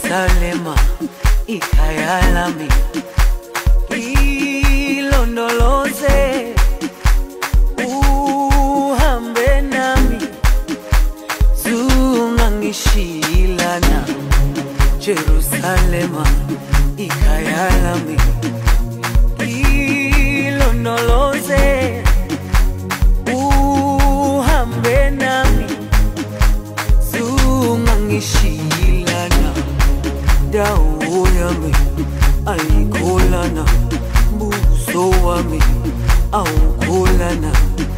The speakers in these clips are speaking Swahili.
Jerusalema ikhaya lami, ilondoloze uhambe nami, zungangishilana. Jerusalema ikhaya lami, ilondoloze uhambe nami, zungangishilana. Dawo yami ayikholana, buso wami awukholana.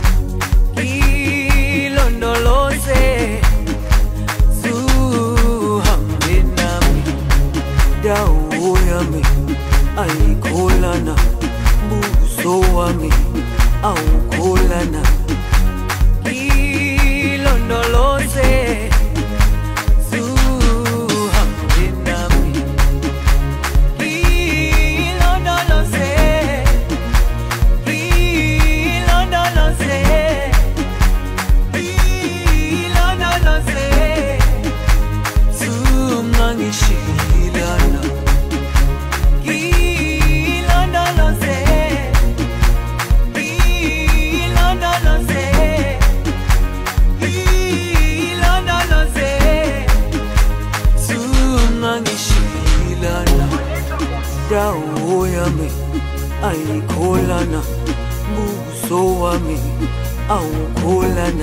Ilondoloze zuhambe nami, dawo yami ayikholana, buso wami awukholana. Ilondoloze dawo yami ayikholana, buso wami awukholana.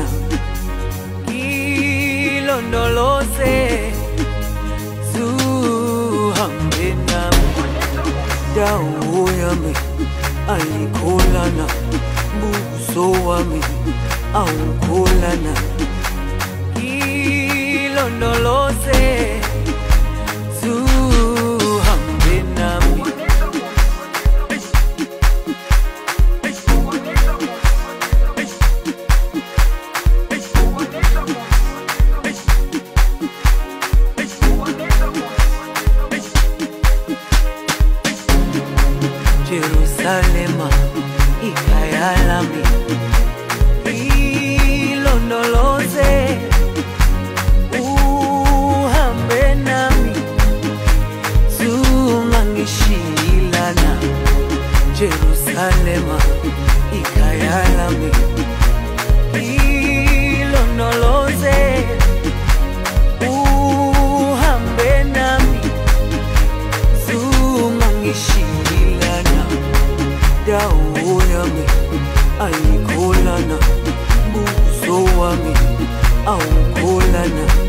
Ilondoloze zuhambe nami, dawo yami ayikholana, buso wami awukholana. Ilondoloze zuhambe nami. Jerusalema ikhaya lami, ilondoloze uhambe nami, zungangishilana. Jerusalema ikhaya lami, ilondoloze uhambe nami, zungangishilana. Dawo yami ayikholana, buso wami awukholana.